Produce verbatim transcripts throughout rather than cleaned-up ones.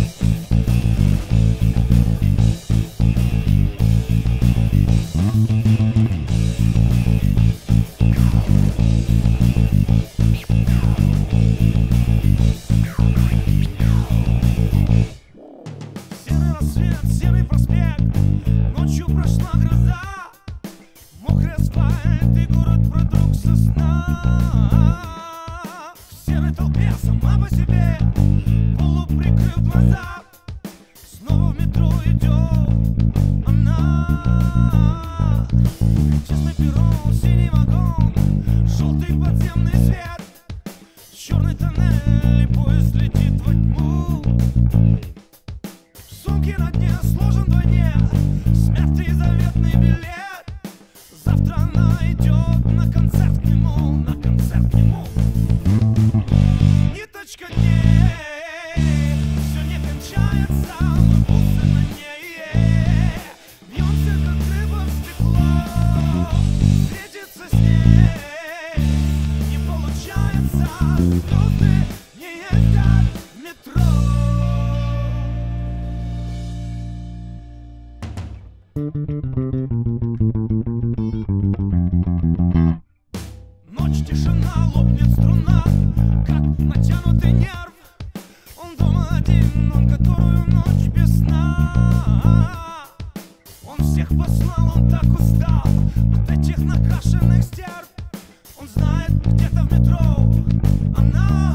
Ночь, тишина, лопнет струна, как натянутый нерв. Он дома один, он которую ночь без сна. Он всех послал, он так устал от этих накрашенных стерв. Он знает, где-то в метро она.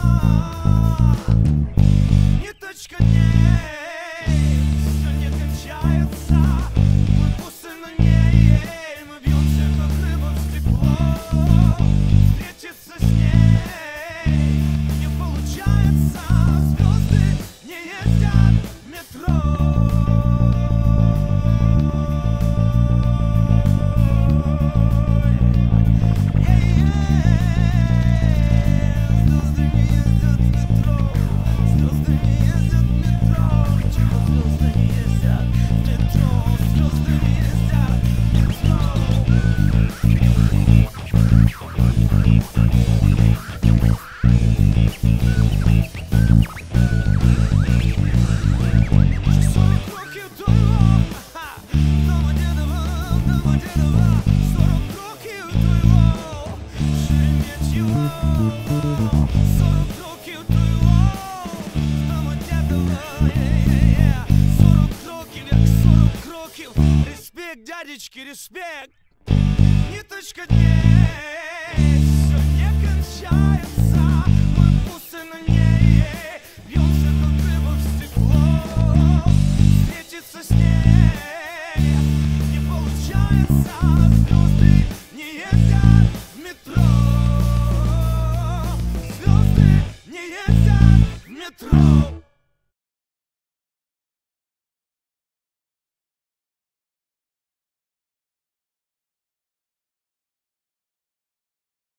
Ниточка дней, все не кончается. Мы бусы на ней, мы бьемся, как рыба в стекло. Встретиться с ней не получается. Звезды не ездят в метро. Респект, дядечки, респект. Ниточка дней, все не кончается. Мы бусы на ней, бьемся, как рыба в стекло. Встретиться с ней не получается. Звезды не ездят в